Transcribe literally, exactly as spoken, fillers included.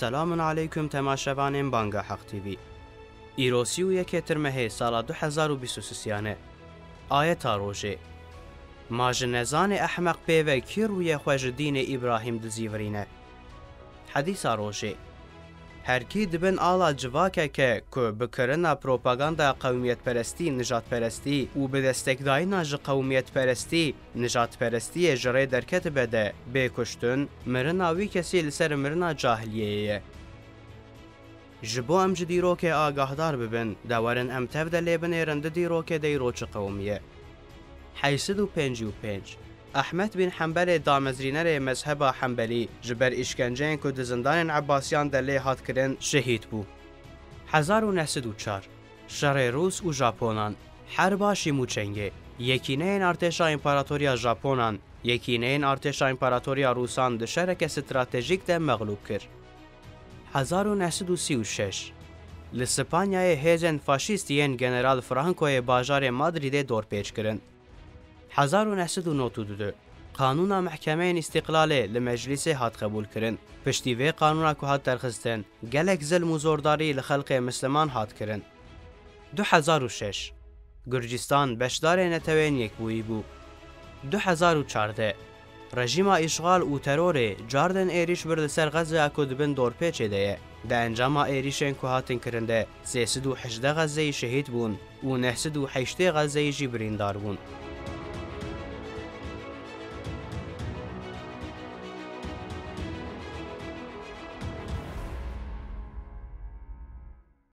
سلام علیکم تماشاوانین بانگا حق تیوی. ایروسی و یک ترمه سال دو هزار و بیست و سه آیت روژه ماجنزان احمق پیوه کی روی خوش دین ابراهیم دزیورینه. حدیث روژه هر کی دبن آلا جواکه که که بکرنا پروپاگاندا قومیت پرستی نجات پرستی و به دستکداینا ج قومیت پرستی نجات پرستی جره درکت بده بکشتن مرنا وی کسی لسر مرنا جاهلیه جبو ام جدیرو که آگاهدار ببن دورن ام تفده لیبن رند دیرو که دیرو چه قومیه. حیصد و پنج و پنج احمد بن حنبل دامزرینر مذهب حنبلی جبر اشکنجین که دزندان عباسیان دلی هات کرن شهید بو. هزار و نهصد و چهار شر روس و ژاپنان حربا شیموچنگه یکینین ارتشا امپراتوریا ژاپنان یکینین ارتشا امپراتوریا روسان ده شرک استراتژیک ده مغلوب کر. هزار و نهصد و سی و شش لسپانیای هیزن فاشیستین جنرال فرانکوی باجار مادرید دور پیچ کرن. هزار و نهصد و نود و دو قانون محکمه استقلال لمجلس هات قبول کرن. پشتی وی قانون که هات درخستن گلک ظلم و زورداری لخلق مسلمان هات کرن. دو هزار و شش گرجستان بشدار نتوین یک بویی بو. دو هزار و چهارده رژیم اشغال و ترور جاردن ایریش برد سر غزه اکو دبن دور پیچه ده ده انجام ایریشن که هاتن کرنده سیصد و هجده غزه شهید بون و نهصد و هشت غزه جی بریندار بون.